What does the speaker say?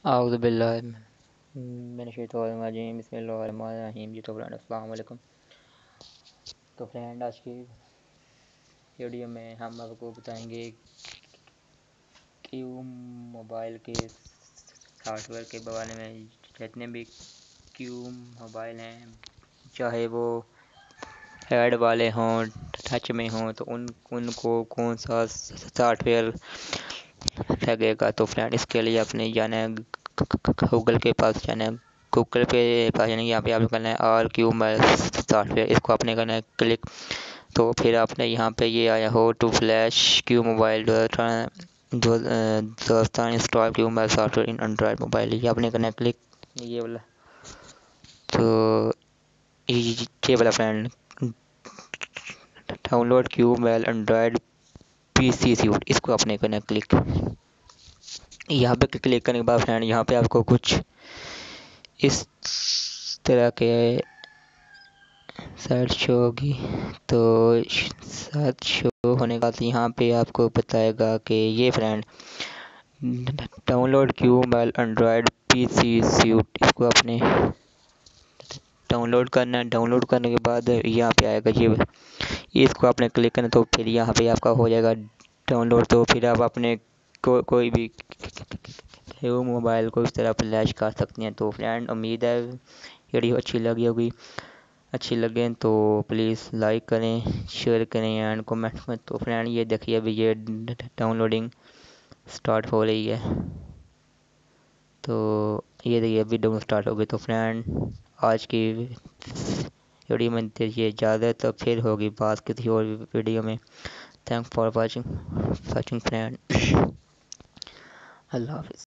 اعوذ باللہ من الشیطان الرجیم، بسم اللہ الرحمن الرحیم۔ جی تو فرینڈ السلام علیکم۔ تو فرینڈ آج کی ویڈیو میں ہم آپ کو بتائیں گے کیوں موبائل کے سافٹ ویئر کے بارے میں جتنے بھی کیوں موبائل ہیں، چاہے وہ ایڈ والے ہوں ٹچ میں ہوں، تو ان کو کون سا سافٹ ویئر لگے گا۔ تو فرینڈ اس کے لیے اپنے جانا ہے گوگل کے پاس، جانا ہے گوگل پہ پاس جانا ہے، یہاں پہ آپ کو کرنا ہے R Q mobile software, اس کو آپ نے کرنا ہے کلک۔ تو پھر آپ نے یہاں پہ یہ آیا how to flash Q mobile دوستان install Q mobile software in Android mobile, یہ آپ نے کرنا ہے کلک، یہ والا۔ تو یہ والا friend download Q mobile Android P C suite, اس کو آپ نے کرنا ہے کلک۔ یہاں پہ کلک کرنے کے بعد فرینڈ یہاں پہ آپ کو کچھ اس طرح کے سائٹ شو ہوگی۔ تو سائٹ شو ہونے کے بعد یہاں پہ آپ کو بتائے گا کہ یہ friend download Q mobile Android P C suite, اس کو آپ نے ڈاؤن لوڈ کرنا ہے۔ ڈاؤن لوڈ کرنے کے بعد یہاں پہ آئے گا یہ اس کو آپ نے کلک کرنا، تو پھر یہاں پہ آپ کا ہو جائے گا ڈاؤن لوڈ۔ تو پھر آپ اپنے کوئی بھی موبائل کو اس طرح فلیش کر سکتے ہیں۔ تو فرینڈ امید ہے ویڈیو اچھی لگی ہوگی، اچھی لگے تو پلیز لائک کریں، شیئر کریں اینڈ کمنٹ میں۔ تو فرینڈ یہ دیکھیے ابھی یہ ڈاؤن لوڈنگ سٹارٹ ہو رہی ہے، تو یہ دیکھیے ابھی ڈاؤن اسٹارٹ ہو گئی۔ تو فرینڈ آج کی ویڈیو میں دیجیے اجازت، تو پھر ہوگی بات کسی اور ویڈیو میں۔ تھینک فار واچنگ فرینڈ، اللہ حافظ۔